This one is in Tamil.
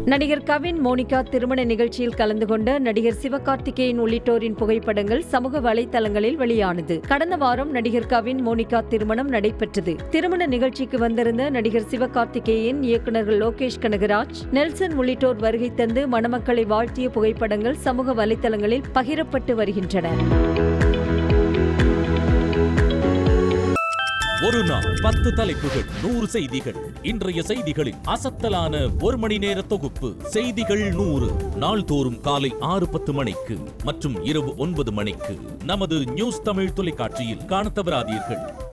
நடிகர் கவின், மோனிகா திருமண நிகழ்ச்சியில் கலந்து கொண்ட நடிகர் சிவகார்த்திகேயன் உள்ளிட்டோரின் புகைப்படங்கள் சமூக வலைதளங்களில் வெளியானது. கடந்த வாரம் நடிகர் கவின், மோனிகா திருமணம் நடைபெற்றது. திருமண நிகழ்ச்சிக்கு வந்திருந்த நடிகர் சிவகார்த்திகேயன், இயக்குநர்கள் லோகேஷ், கனகராஜ், நெல்சன் உள்ளிட்டோர் வருகை தந்து மணமக்களை வாழ்த்திய புகைப்படங்கள் சமூக வலைதளங்களில் பகிரப்பட்டு வருகின்றன. ஒரு நாள் 10 தலைப்புகள், 100 செய்திகள். இன்றைய செய்திகளின் அசத்தலான ஒரு மணி நேர தொகுப்பு. செய்திகள் 100 நாள்தோறும் காலை 6:10 மணிக்கு மற்றும் இரவு 9 மணிக்கு நமது நியூஸ் தமிழ் தொலைக்காட்சியில் காணத் தவறாதீர்கள்.